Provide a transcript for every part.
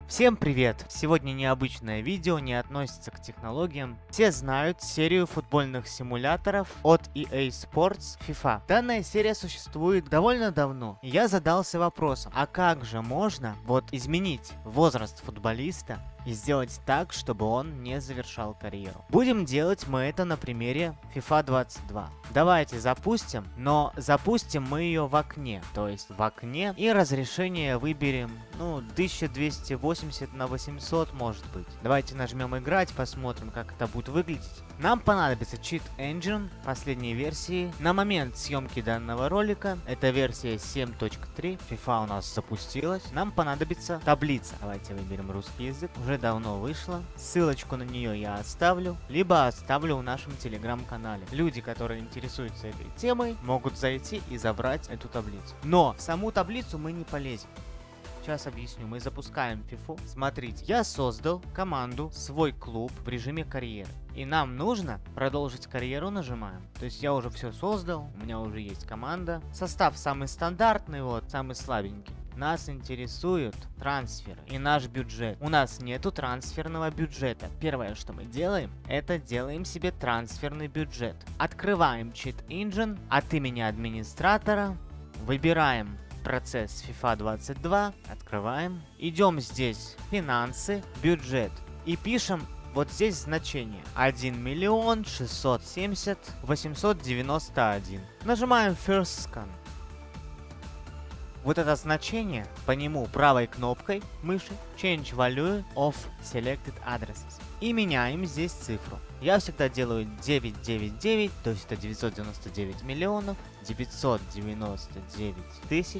Всем привет! Сегодня необычное видео, не относится к технологиям. Все знают серию футбольных симуляторов от EA Sports FIFA. Данная серия существует довольно давно. И я задался вопросом, а как же можно изменить возраст футболиста и сделать так, чтобы он не завершал карьеру? Будем делать мы это на примере FIFA 22. Давайте запустим, но запустим мы ее в окне, то есть в окне, и разрешение выберем, 1280 на 800 может быть. Давайте нажмем играть, посмотрим, как это будет выглядеть. Нам понадобится Cheat Engine последней версии. На момент съемки данного ролика, это версия 7.3, FIFA у нас запустилась. Нам понадобится таблица. Давайте выберем русский язык, уже давно вышла. Ссылочку на нее я оставлю, либо оставлю в нашем телеграм-канале. Люди, которые интересуются этой темой, могут зайти и забрать эту таблицу. Но в саму таблицу мы не полезем. Сейчас объясню. Мы запускаем FIFA. Смотрите, я создал команду, свой клуб в режиме карьеры. И нам нужно продолжить карьеру, нажимаем. То есть я уже все создал, у меня уже есть команда. Состав самый стандартный, самый слабенький. Нас интересуют трансферы и наш бюджет. У нас нету трансферного бюджета. Первое, что мы делаем, это делаем себе трансферный бюджет. Открываем Cheat Engine от имени администратора, выбираем процесс FIFA 22, открываем, идем здесь финансы, бюджет и пишем вот здесь значение 1 миллион 670 891. Нажимаем First Scan. Вот это значение, по нему правой кнопкой мыши Change Value of Selected Addresses. И меняем здесь цифру. Я всегда делаю 999, то есть это 999 миллионов 999 тысяч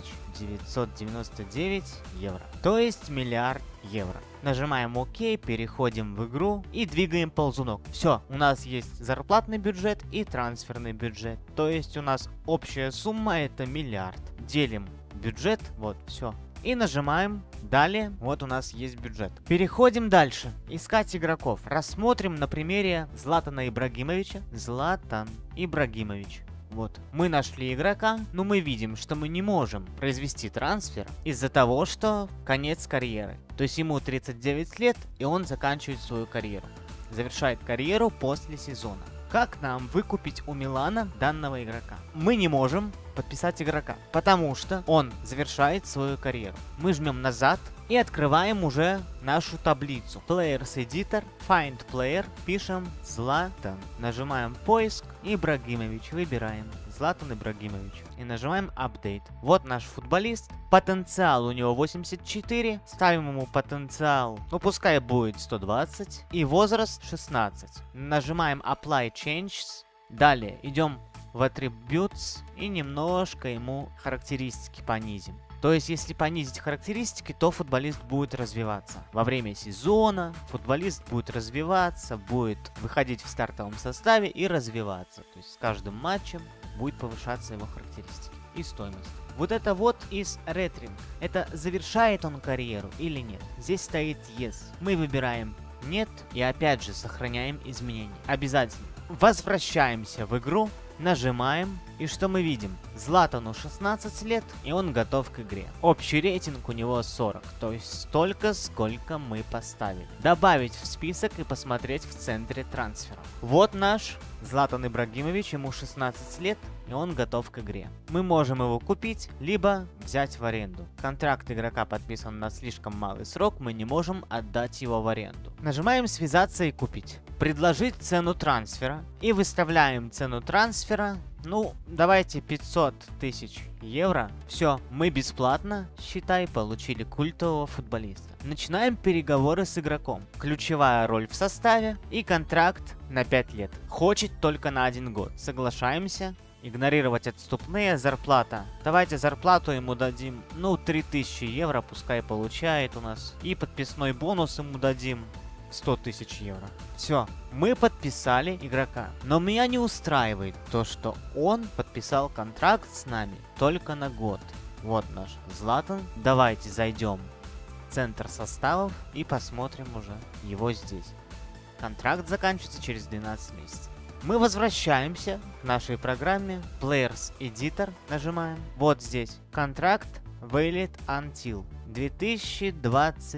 999 евро. То есть миллиард евро. Нажимаем ОК, переходим в игру и двигаем ползунок. Все, у нас есть зарплатный бюджет и трансферный бюджет. То есть у нас общая сумма это миллиард. Делим бюджет, все. И нажимаем далее, вот у нас есть бюджет. Переходим дальше. Искать игроков. Рассмотрим на примере Златана Ибрагимовича. Златан Ибрагимович. Вот. Мы нашли игрока, но мы видим, что мы не можем произвести трансфер из-за того, что конец карьеры. То есть ему 39 лет, и он заканчивает свою карьеру. Завершает карьеру после сезона. Как нам выкупить у Милана данного игрока? Мы не можем подписать игрока, потому что он завершает свою карьеру. Мы жмем назад и открываем уже нашу таблицу. Players Editor, Find Player, пишем Златан. Нажимаем поиск, Ибрагимович, выбираем Златан Ибрагимович. И нажимаем Update. Вот наш футболист. Потенциал у него 84. Ставим ему потенциал, пускай будет 120. И возраст 16. Нажимаем Apply Changes. Далее идем в Attributes и немножко ему характеристики понизим. То есть, если понизить характеристики, то футболист будет развиваться. Во время сезона футболист будет развиваться, будет выходить в стартовом составе и развиваться. То есть, с каждым матчем будет повышаться его характеристики и стоимость. Вот это из Rettring. Это завершает он карьеру или нет? Здесь стоит Yes. Мы выбираем Нет и опять же сохраняем изменения. Обязательно. Возвращаемся в игру. Нажимаем, и что мы видим? Златану 16 лет, и он готов к игре. Общий рейтинг у него 40, то есть столько, сколько мы поставили. Добавить в список и посмотреть в центре трансфера. Вот наш Златан Ибрагимович, ему 16 лет, и он готов к игре. Мы можем его купить, либо взять в аренду. Контракт игрока подписан на слишком малый срок, мы не можем отдать его в аренду. Нажимаем «Связаться» и «Купить». Предложить цену трансфера. И выставляем цену трансфера. Давайте 500 тысяч евро. Все, мы бесплатно, считай, получили культового футболиста. Начинаем переговоры с игроком. Ключевая роль в составе и контракт на 5 лет. Хочет только на 1 год. Соглашаемся. Игнорировать отступные, зарплата. Давайте зарплату ему дадим, 3000 евро, пускай получает у нас. И подписной бонус ему дадим 100 тысяч евро. Все, мы подписали игрока. Но меня не устраивает то, что он подписал контракт с нами только на год. Вот наш Златан. Давайте зайдем в центр составов и посмотрим уже его здесь. Контракт заканчивается через 12 месяцев. Мы возвращаемся к нашей программе. Players Editor нажимаем. Вот здесь. Контракт Valid Until 2028.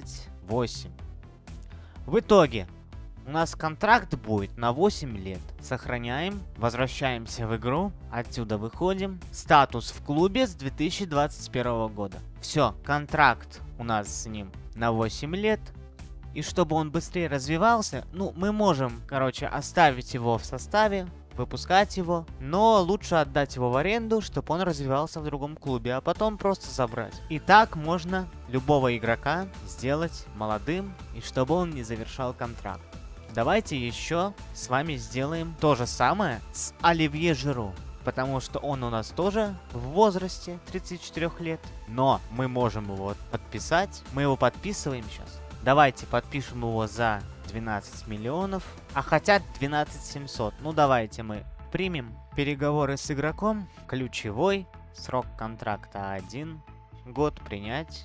8. В итоге у нас контракт будет на 8 лет. Сохраняем, возвращаемся в игру, отсюда выходим. Статус в клубе с 2021 года. Все, контракт у нас с ним на 8 лет. И чтобы он быстрее развивался, ну, мы можем, короче, оставить его в составе, выпускать его, но лучше отдать его в аренду, чтобы он развивался в другом клубе, а потом просто забрать. И так можно любого игрока сделать молодым, и чтобы он не завершал контракт. Давайте еще с вами сделаем то же самое с Оливье Жиру, потому что он у нас тоже в возрасте 34 лет, но мы можем его подписать. Мы его подписываем сейчас. Давайте подпишем его за 12 миллионов, а хотят 12 700. Ну давайте мы примем. Переговоры с игроком, ключевой, срок контракта 1 год, принять,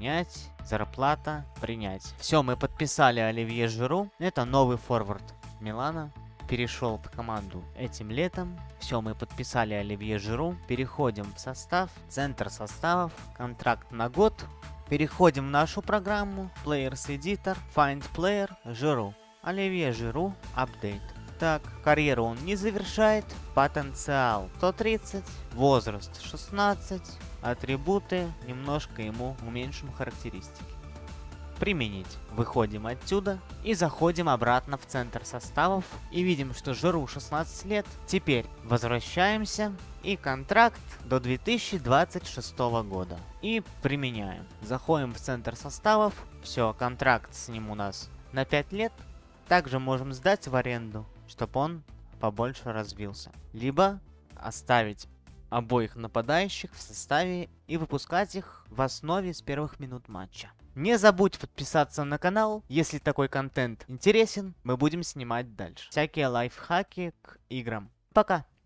зарплата, принять. Все, мы подписали Оливье Жиру. Это новый форвард Милана. Перешел в команду этим летом. Все, мы подписали Оливье Жиру. Переходим в состав, центр составов, контракт на год. Переходим в нашу программу Players Editor, Find Player, Жиру. Оливье Жиру, апдейт. Так, карьеру он не завершает. Потенциал 130, возраст 16, атрибуты немножко ему уменьшим характеристики. Применить. Выходим отсюда и заходим обратно в центр составов и видим, что Жиру 16 лет. Теперь возвращаемся и контракт до 2026 года. И применяем. Заходим в центр составов. Все, контракт с ним у нас на 5 лет. Также можем сдать в аренду, чтобы он побольше развился. Либо оставить обоих нападающих в составе и выпускать их в основе с первых минут матча. Не забудь подписаться на канал, если такой контент интересен, мы будем снимать дальше. Всякие лайфхаки к играм. Пока!